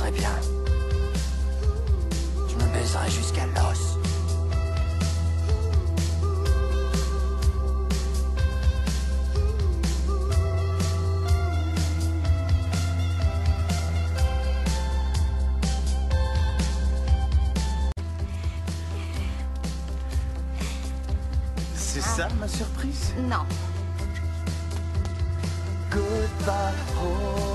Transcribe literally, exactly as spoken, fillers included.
baiserai bien. Tu me baiserais jusqu'à l'os. C'est ça ma surprise? Non. Goodbye, oh.